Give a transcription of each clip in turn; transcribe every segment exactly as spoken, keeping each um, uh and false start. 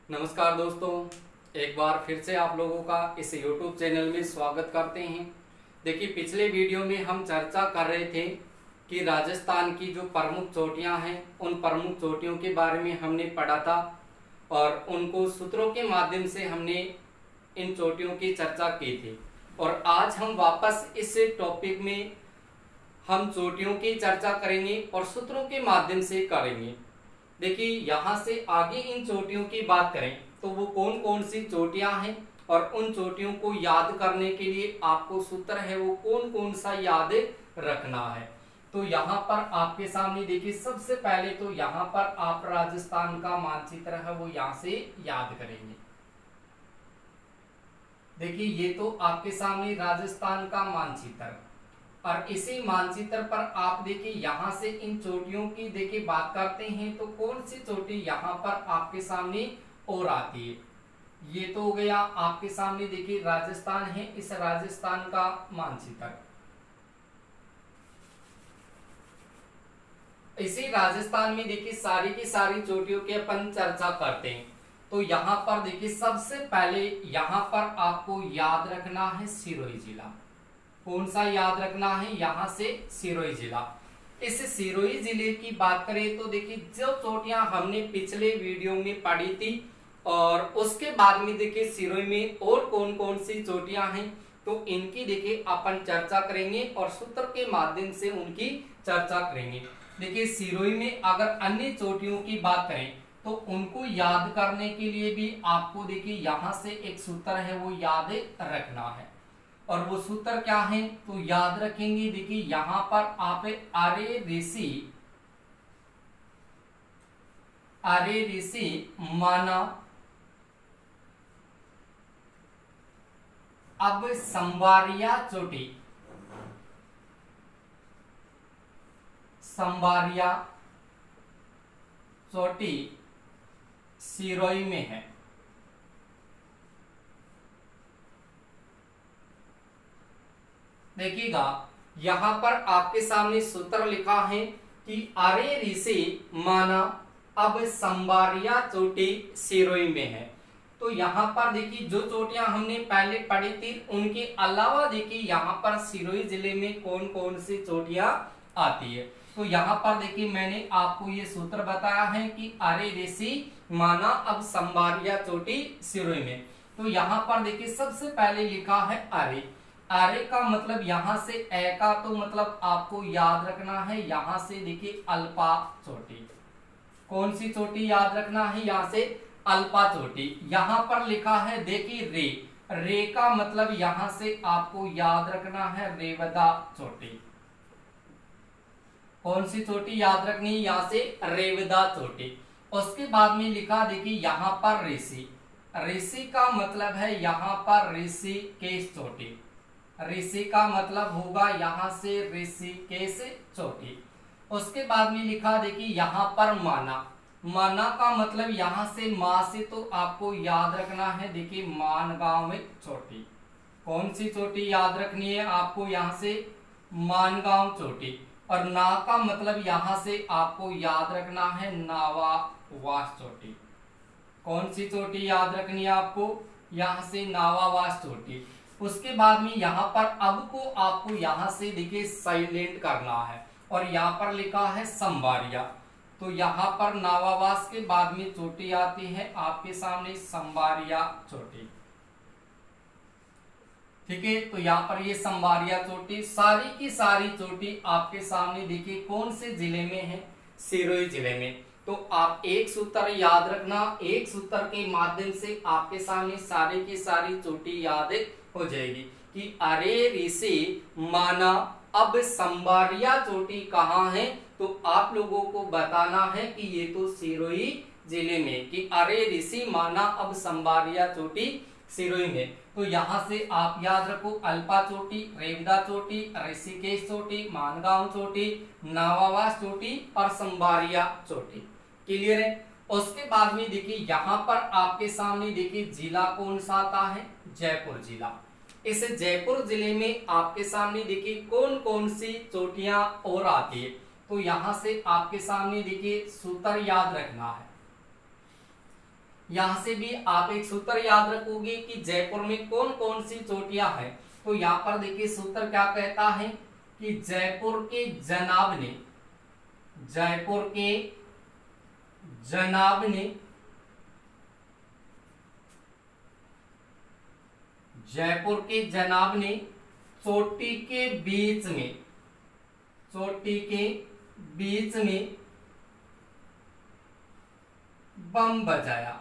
नमस्कार दोस्तों, एक बार फिर से आप लोगों का इस YouTube चैनल में स्वागत करते हैं। देखिए, पिछले वीडियो में हम चर्चा कर रहे थे कि राजस्थान की जो प्रमुख चोटियां हैं उन प्रमुख चोटियों के बारे में हमने पढ़ा था और उनको सूत्रों के माध्यम से हमने इन चोटियों की चर्चा की थी। और आज हम वापस इस टॉपिक में हम चोटियों की चर्चा करेंगे और सूत्रों के माध्यम से करेंगे। देखिए, यहाँ से आगे इन चोटियों की बात करें तो वो कौन कौन सी चोटियां हैं और उन चोटियों को याद करने के लिए आपको सूत्र है वो कौन कौन सा याद रखना है। तो यहाँ पर आपके सामने देखिए, सबसे पहले तो यहाँ पर आप राजस्थान का मानचित्र है वो यहाँ से याद करेंगे। देखिए, ये तो आपके सामने राजस्थान का मानचित्र और इसी मानचित्र पर आप देखिए यहाँ से इन चोटियों की देखिए बात करते हैं तो कौन सी चोटी यहाँ पर आपके सामने और आती है। ये तो हो गया आपके सामने देखिए राजस्थान है, इस राजस्थान का मानचित्र। इसी राजस्थान में देखिए सारी की सारी चोटियों की अपन चर्चा करते हैं। तो यहाँ पर देखिए सबसे पहले यहाँ पर आपको याद रखना है सिरोही जिला। कौन सा याद रखना है? यहाँ से सिरोही जिला। इस सिरोही जिले की बात करें तो देखिए जो चोटियां हमने पिछले वीडियो में पढ़ी थी और उसके बाद में देखिए सिरोही में और कौन कौन सी चोटियां हैं तो इनकी देखिए अपन चर्चा करेंगे और सूत्र के माध्यम से उनकी चर्चा करेंगे। देखिए, सिरोही में अगर अन्य चोटियों की बात करें तो उनको याद करने के लिए भी आपको देखिए यहाँ से एक सूत्र है वो याद रखना है। और वो सूत्र क्या है तो याद रखेंगे। देखिए यहां पर आप अरे ऋषि अरे ऋषि माना अब संबारिया चोटी संबारिया चोटी सिरोही में है। देखिएगा यहां पर आपके सामने सूत्र लिखा है कि अरे ऋषि माना अब संबारिया चोटी सिरोही में है। तो यहाँ पर देखिए जो चोटियां हमने पहले पढ़ी थी उनके अलावा देखिए यहाँ पर सिरोही जिले में कौन कौन सी चोटियां आती है। तो यहाँ पर देखिए मैंने आपको ये सूत्र बताया है कि अरे ऋषि माना अब संबारिया चोटी सिरोही में। तो यहाँ पर देखिए सबसे पहले लिखा है अरे। अरे का मतलब यहाँ से ए का तो मतलब आपको याद रखना है यहाँ से देखिए अल्पा चोटी। कौन सी चोटी याद रखना है? यहाँ से अल्पा चोटी। यहाँ पर लिखा है देखिए रे। रे का मतलब यहाँ से आपको याद रखना है रेवदा चोटी। कौन सी चोटी याद रखनी है? यहाँ से रेवदा चोटी। उसके बाद में लिखा देखिए यहाँ पर ऋषि। ऋषि का मतलब है यहाँ पर ऋषिकेश चोटी। ऋषि का मतलब होगा यहाँ से ऋषिकेश चोटी। उसके बाद में लिखा देखिए यहाँ पर माना। माना का मतलब यहाँ से माँ से तो आपको याद रखना है देखिए मानगांव में चोटी। कौन सी चोटी याद रखनी है आपको? यहाँ से मानगांव चोटी। और ना का मतलब यहाँ से आपको याद रखना है नावावास चोटी। कौन सी चोटी याद रखनी है आपको? यहाँ से नावावास चोटी। उसके बाद में यहाँ पर अब को आपको यहाँ से देखिए साइलेंट करना है और यहाँ पर लिखा है संबारिया। तो यहाँ पर नावावास के बाद में चोटी आती है आपके सामने संबारिया चोटी। ठीक है, तो यहाँ पर ये संबारिया चोटी सारी की सारी चोटी आपके सामने देखिए कौन से जिले में है? सिरोही जिले में। तो आप एक सूत्र याद रखना, एक सूत्र के माध्यम से आपके सामने सारी की सारी चोटी याद हो जाएगी कि अरे ऋषि माना अब संबारिया चोटी कहाँ है। तो आप लोगों को बताना है कि ये तो सिरोही जिले में, कि अरे ऋषि माना अब संबारिया चोटी सिरोही में। तो यहाँ से आप याद रखो अल्पा चोटी, रेवदा चोटी, ऋषिकेश चोटी, मानगांव चोटी, नावावास चोटी और संबारिया चोटी। क्लियर है? उसके बाद में देखिए यहाँ पर आपके सामने देखिए जिला कौन सा आता है? जयपुर जिला। इस जयपुर जिले में आपके सामने देखिए कौन कौन सी चोटियां और आती है। तो यहाँ से आपके सामने देखिए सूत्र याद रखना है। यहाँ से भी आप एक सूत्र याद रखोगे कि जयपुर में कौन कौन सी चोटियां हैं। तो यहाँ पर देखिए सूत्र क्या कहता है कि जयपुर के जनाब ने जयपुर के जनाब ने जयपुर के जनाब ने चोटी के बीच में चोटी के बीच में बम बजाया।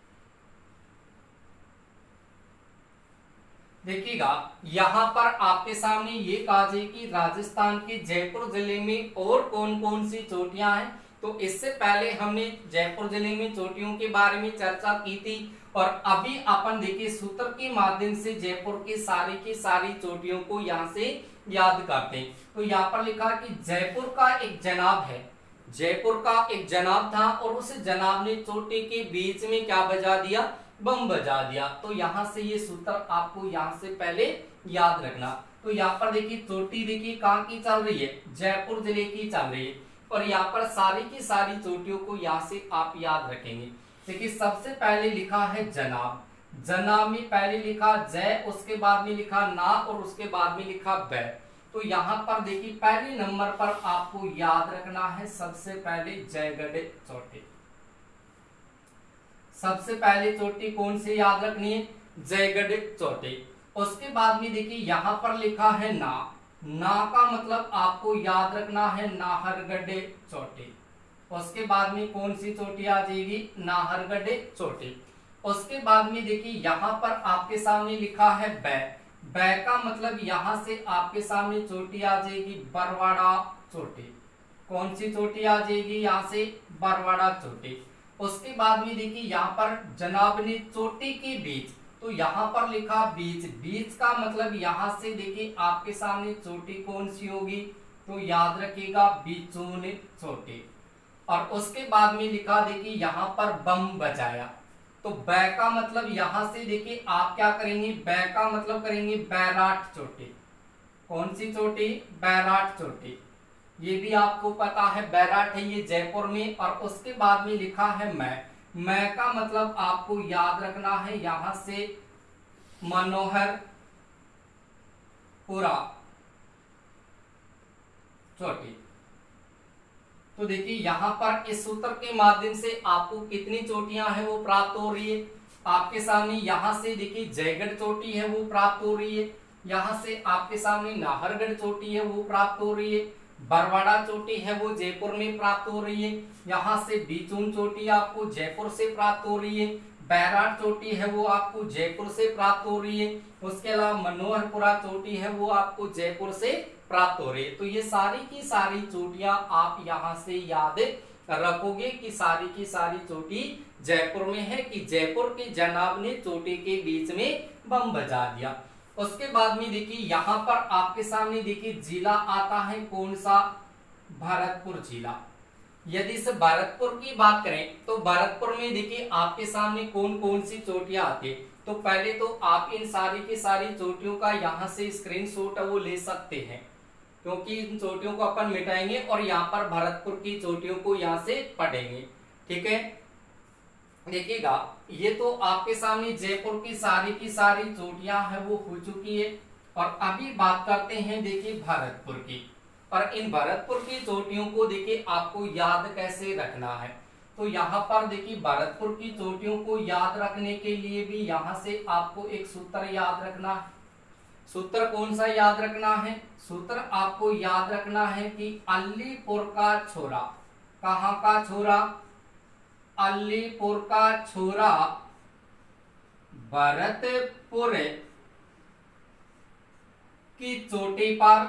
देखिएगा यहां पर आपके सामने ये कहा जाए कि राजस्थान के जयपुर जिले में और कौन कौन सी चोटियां हैं। तो इससे पहले हमने जयपुर जिले में चोटियों के बारे में चर्चा की थी और अभी अपन देखिए सूत्र के माध्यम से जयपुर की सारी की सारी चोटियों को यहाँ से याद करते हैं। तो यहाँ पर लिखा कि जयपुर का एक जनाब है, जयपुर का एक जनाब था और उस जनाब ने चोटी के बीच में क्या बजा दिया, बम बजा दिया। तो यहाँ से ये सूत्र आपको यहाँ से पहले याद रखना। तो यहाँ पर देखिए चोटी देखिए कहाँ की चल रही है, जयपुर जिले की चल रही है और यहाँ पर सारी की सारी चोटियों को यहाँ से आप याद रखेंगे। देखिए सबसे पहले लिखा है जनाब, जनाब में पहले लिखा जय, उसके बाद में लिखा ना और उसके बाद में लिखा बै। तो यहाँ पर देखिए पहले नंबर पर आपको याद रखना है सबसे पहले जयगढ़ चोटी। सबसे पहले चोटी कौन सी याद रखनी है, जयगढ़ चोटी। उसके बाद में देखिए यहाँ पर लिखा है ना, ना का मतलब आपको याद रखना है नाहरगढ़ चोटी। उसके बाद में कौन सी चोटी आ जाएगी, नाहरगढ़ चोटी। उसके बाद में देखिए यहाँ पर आपके सामने लिखा है बै, बै का मतलब यहाँ से आपके सामने चोटी आ जाएगी बरवाड़ा चोटी। कौन सी चोटी आ जाएगी यहाँ से, बरवाड़ा चोटी। उसके बाद में देखिए यहाँ पर जनाब ने चोटी के बीच, तो यहाँ पर लिखा बीच, बीच का मतलब यहाँ से देखिए आपके सामने चोटी कौन सी होगी, तो याद रखिएगा बीचून चोटी। और उसके बाद में लिखा देखिए यहाँ पर बम बजाया, तो बै का मतलब यहाँ से देखिए आप क्या करेंगे, बै का मतलब करेंगे बैराट चोटी। कौन सी चोटी, बैराट चोटी। ये भी आपको पता है बैराट है ये जयपुर में। और उसके बाद में लिखा है मैं, मैं का मतलब आपको याद रखना है यहां से मनोहर पुरा चोटी। तो देखिए यहां पर इस सूत्र के माध्यम से आपको कितनी चोटियां हैं वो प्राप्त हो रही है। आपके सामने यहां से देखिए जयगढ़ चोटी है वो प्राप्त हो रही है, यहां से आपके सामने नाहरगढ़ चोटी है वो प्राप्त हो रही है, बरवाड़ा चोटी है वो जयपुर में प्राप्त हो रही है, यहाँ से बीचून चोटी आपको जयपुर से प्राप्त हो रही है, बैराट चोटी है वो आपको जयपुर से प्राप्त हो रही है, उसके अलावा मनोहरपुरा चोटी है वो आपको जयपुर से प्राप्त हो रही है। तो ये सारी की सारी चोटियां आप यहाँ से याद रखोगे कि सारी की सारी चोटी जयपुर में है कि जयपुर के जनाब ने चोटी के बीच में बम बजा दिया। उसके बाद में देखिए यहाँ पर आपके सामने देखिए जिला आता है कौन सा, भरतपुर जिला। यदि से भरतपुर की बात करें तो भरतपुर में देखिए आपके सामने कौन कौन सी चोटियां आती है। तो पहले तो आप इन सारी की सारी चोटियों का यहाँ से स्क्रीनशॉट वो ले सकते हैं, क्योंकि इन चोटियों को अपन मिटाएंगे और यहाँ पर भरतपुर की चोटियों को यहाँ से पढ़ेंगे। ठीक है, देखिएगा ये तो आपके सामने जयपुर की सारी की सारी चोटियां है वो हो चुकी है। और अभी बात करते हैं देखिए भरतपुर की। और इन भरतपुर की चोटियों को देखिए आपको याद कैसे रखना है। तो यहाँ पर देखिए भरतपुर की चोटियों को याद रखने के लिए भी यहाँ से आपको एक सूत्र याद रखना है। सूत्र कौन सा याद रखना है, सूत्र आपको याद रखना है कि अलीपुर का छोरा, कहाँ का छोरा, अलीपुर का छोरा भरतपुर की चोटी पर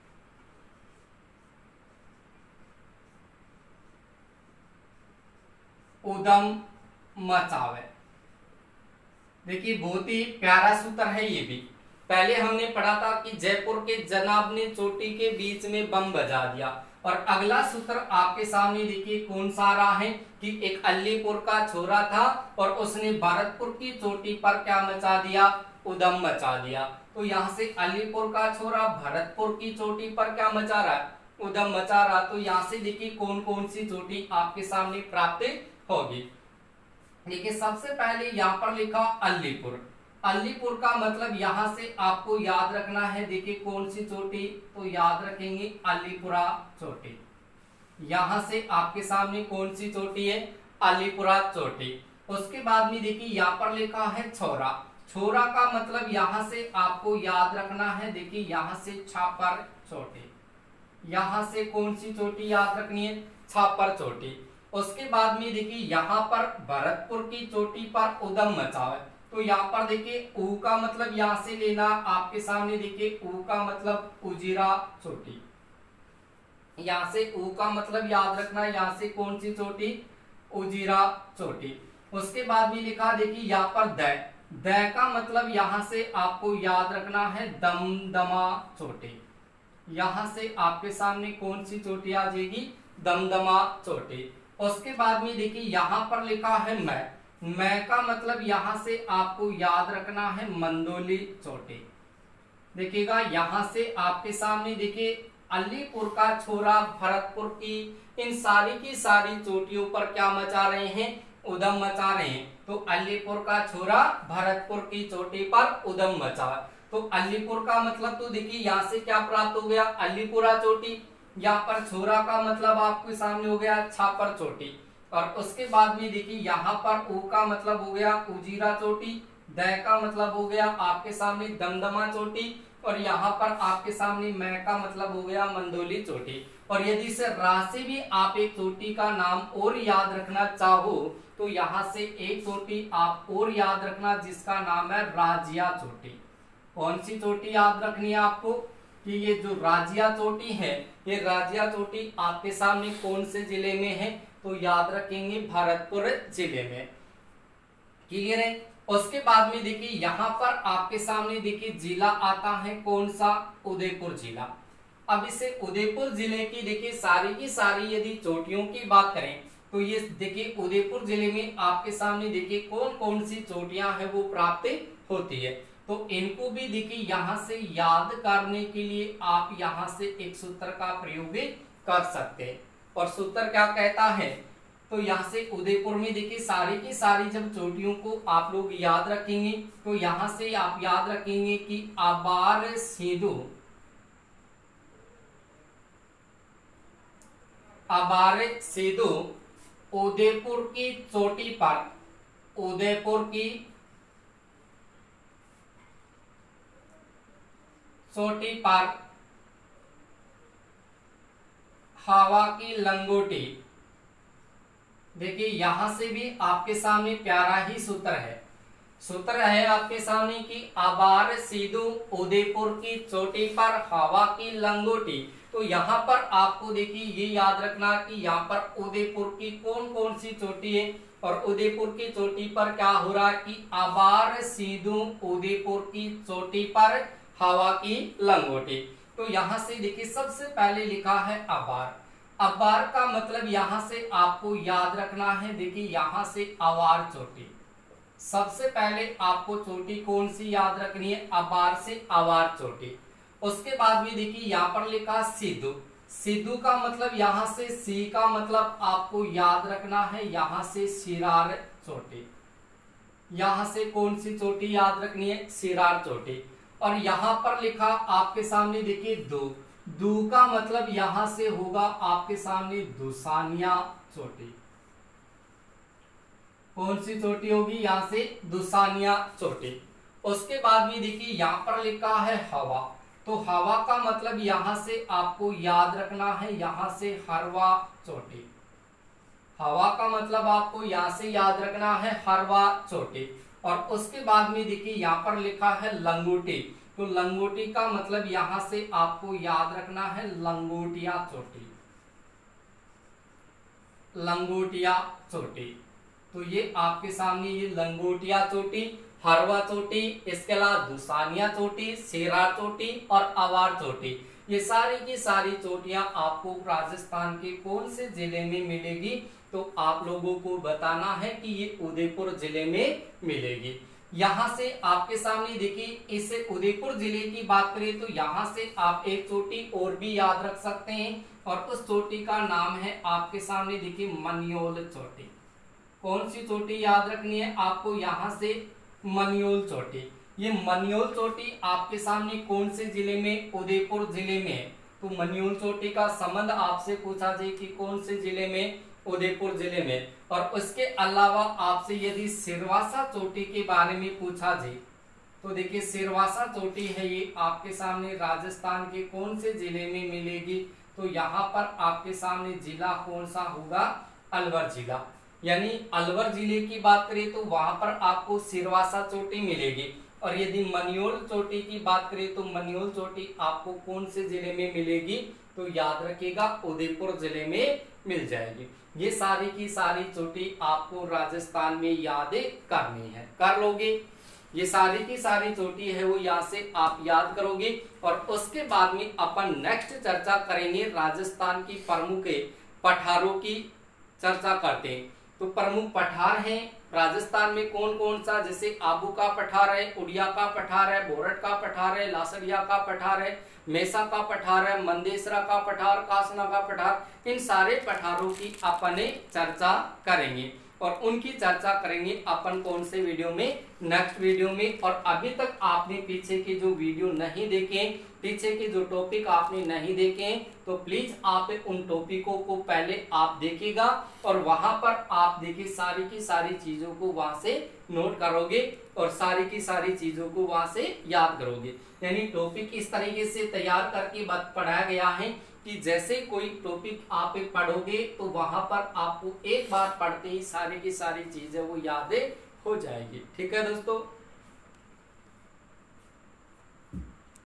उदम मचावे। देखिए बहुत ही प्यारा सूत्र है ये भी। पहले हमने पढ़ा था कि जयपुर के जनाब ने चोटी के बीच में बम बजा दिया, और अगला सूत्र आपके सामने देखिए कौन सा रहा है कि एक अलीपुर का छोरा था और उसने भरतपुर की चोटी पर क्या मचा दिया, उदम मचा दिया। तो यहाँ से अलीपुर का छोरा भरतपुर की चोटी पर क्या मचा रहा है, उदम मचा रहा। तो यहाँ से देखिए कौन कौन सी चोटी आपके सामने प्राप्त होगी। देखिए सबसे पहले यहाँ पर लिखा अलीपुर। अलीपुर का मतलब यहाँ से आपको याद रखना है, देखिए कौन सी चोटी, तो याद रखेंगे अलीपुरा चोटी। यहां से आपके सामने कौन सी चोटी है, अलीपुरा चोटी। उसके बाद में देखिए यहाँ पर लिखा है छोरा। छोरा का मतलब यहां से आपको याद रखना है, देखिए यहां से छापर चोटी। यहां से कौन सी चोटी याद रखनी है, छापर चोटी। उसके बाद में देखिए यहाँ पर भरतपुर की चोटी पर उदम मचाओ, तो यहाँ पर देखिए ऊ का मतलब यहाँ से लेना आपके सामने, देखिए ऊ का मतलब उजीरा चोटी। यहाँ से ऊ का मतलब याद रखना, यहाँ से कौन सी चोटी, उजीरा चोटी। उसके बाद में लिखा देखिए यहाँ पर द, द का मतलब यहाँ से आपको याद रखना है दमदमा चोटी। यहाँ से आपके सामने कौन सी चोटी आ जाएगी, दमदमा चोटी। उसके बाद में देखिए यहाँ पर लिखा है मैं, मैं का मतलब यहाँ से आपको याद रखना है मंदोली चोटी। देखिएगा यहाँ से आपके सामने देखिए अलीपुर का छोरा, भरतपुर की, इन सारी की सारी चोटियों पर क्या मचा रहे हैं, उदम मचा रहे हैं। तो अलीपुर का छोरा भरतपुर की चोटी पर उदम मचा, तो अलीपुर का मतलब तो देखिए यहाँ से क्या प्राप्त हो गया, अलीपुरा चोटी। यहाँ पर छोरा का मतलब आपके सामने हो गया छापर चोटी। और उसके बाद में देखिए यहाँ पर ऊ का मतलब हो गया उजीरा चोटी, द का मतलब हो गया आपके सामने दमदमा चोटी, और यहाँ पर आपके सामने मैं का मतलब हो गया मंदोली चोटी। और यदि से रा से भी आप एक चोटी का नाम और याद रखना चाहो तो यहाँ से एक चोटी आप और याद रखना जिसका नाम है राजिया चोटी। कौन सी चोटी याद रखनी है आपको, कि ये जो राजिया चोटी है, ये राजिया चोटी आपके सामने कौन से जिले में है, तो याद रखेंगे भरतपुर जिले में। क्लियर है। उसके बाद में देखिए यहाँ पर आपके सामने देखिए जिला आता है कौन सा, उदयपुर जिला। अब इसे उदयपुर जिले की देखिए सारी की सारी यदि चोटियों की बात करें तो ये देखिए उदयपुर जिले में आपके सामने देखिए कौन कौन सी चोटियां हैं वो प्राप्त होती है। तो इनको भी देखिए यहाँ से याद करने के लिए आप यहाँ से एक सूत्र का प्रयोग भी कर सकते हैं। और सूत्र क्या कहता है, तो यहाँ से उदयपुर में देखिए सारी की सारी जब चोटियों को आप लोग याद रखेंगे तो यहाँ से आप याद रखेंगे कि आबार सीधु, आबार सीधु उदयपुर की चोटी पर, उदयपुर की चोटी पर हवा की लंगोटी। देखिए यहां से भी आपके सामने प्यारा ही सूत्र है, सूत्र है आपके सामने कि आबार सीधु उदयपुर की चोटी पर हवा की लंगोटी। तो यहाँ पर आपको देखिए ये याद रखना कि यहाँ पर उदयपुर की कौन कौन सी चोटी है, और उदयपुर की चोटी पर क्या हो रहा है कि आबार सीधु उदयपुर की चोटी पर हवा की लंगोटी। तो यहाँ से देखिए सबसे पहले लिखा है अबार। अबार का मतलब यहाँ से आपको याद रखना है, देखिए यहाँ से अवार चोटी। सबसे पहले आपको चोटी कौन सी याद रखनी है, अबार से अवार चोटी। उसके बाद में देखिए यहाँ पर लिखा सिद्धू। सिद्धू का मतलब यहाँ से सी का मतलब आपको याद रखना है, यहाँ से सिरार चोटी। यहाँ से कौन सी चोटी याद रखनी है, सिरार चोटी। और यहाँ पर लिखा आपके सामने देखिए दू। दू का मतलब यहां से होगा आपके सामने दुसानिया चोटी। कौन सी चोटी होगी, यहां से दुसानिया चोटी। उसके बाद में देखिए यहां पर लिखा है हवा। तो हवा का मतलब यहां से आपको याद रखना है, यहां से हरवा चोटी। हवा का मतलब आपको यहां से याद रखना है, हरवा चोटी। और उसके बाद में देखिए यहाँ पर लिखा है लंगोटी। तो लंगोटी का मतलब यहां से आपको याद रखना है लंगोटिया चोटी, लंगोटिया चोटी। तो ये आपके सामने ये लंगोटिया चोटी, हरवा चोटी, इसके अलावा दुसानिया चोटी, सिरार चोटी और अवार चोटी, ये सारी की सारी चोटियां आपको राजस्थान के कौन से जिले में मिलेगी, तो आप लोगों को बताना है कि ये उदयपुर जिले में मिलेगी। यहां से आपके सामने देखिए इस उदयपुर जिले की बात करें तो यहां से आप एक चोटी और भी याद रख सकते हैं, और उस चोटी का नाम है आपके सामने देखिए मनियोल चोटी। कौन सी चोटी याद रखनी है आपको? यहाँ से मन्योल चोटी। ये मन्योल चोटी आपके सामने कौन से जिले में? उदयपुर जिले में है। तो मन्योल चोटी का संबंध आपसे पूछा जाए कि कौन से जिले में? उदयपुर जिले में। और उसके अलावा आपसे यदि सिरवासा चोटी के बारे में पूछा जाए तो देखिए सिरवासा चोटी है ये आपके सामने राजस्थान के कौन से जिले में मिलेगी? तो यहाँ पर आपके सामने जिला कौन सा होगा? अलवर जिला। यानी अलवर जिले की बात करें तो वहां पर आपको सिरवासा चोटी मिलेगी। और यदि मन्योल चोटी की बात करें तो मन्योल चोटी आपको कौन से जिले में मिलेगी? तो याद रखिएगा उदयपुर जिले में मिल जाएगी। ये सारी की सारी चोटी आपको राजस्थान में याद करनी है, कर लोगे। ये सारी की सारी चोटी है वो यहाँ से आप याद करोगे। और उसके बाद में अपन नेक्स्ट चर्चा करेंगे राजस्थान की प्रमुख पठारों की चर्चा करते हैं। तो प्रमुख पठार हैं राजस्थान में कौन कौन सा? जैसे आबू का पठार है, उड़िया का पठार है, बोरट का पठार है, लासड़िया का पठार है, मेसा का पठार है, मंदेसरा का पठार, कासना का पठार। इन सारे पठारों की अपन चर्चा करेंगे और उनकी चर्चा करेंगे अपन कौन से वीडियो में? नेक्स्ट वीडियो में। और अभी तक आपने पीछे के जो वीडियो नहीं देखे, पीछे के जो टॉपिक आपने नहीं देखे, तो प्लीज आप उन टॉपिकों को पहले आप देखिएगा और वहां पर आप देखिए सारी की सारी चीजों को वहां से नोट करोगे और सारी की सारी चीजों को वहां से याद करोगे। यानी टॉपिक इस तरीके से तैयार करके पढ़ाया गया है कि जैसे कोई टॉपिक आप पढ़ोगे तो वहां पर आपको एक बार पढ़ते ही सारी की सारी चीजें वो याद हो जाएगी। ठीक है दोस्तों।